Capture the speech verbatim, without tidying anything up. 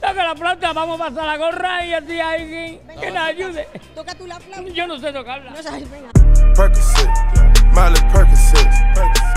toca la flauta, vamos a pasar la gorra y así alguien venga, que nos ayude. ¿Toca tú la flauta? Yo no sé tocarla. No sabes, venga. Percocet, Miley Percocet.